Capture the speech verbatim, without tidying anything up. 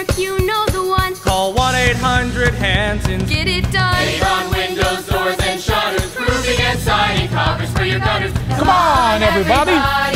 if you know the one. Call one eight hundred Hanson. Get it done. Avon windows, doors, and shutters. Roofing and siding, covers for your gutters. Come on, everybody!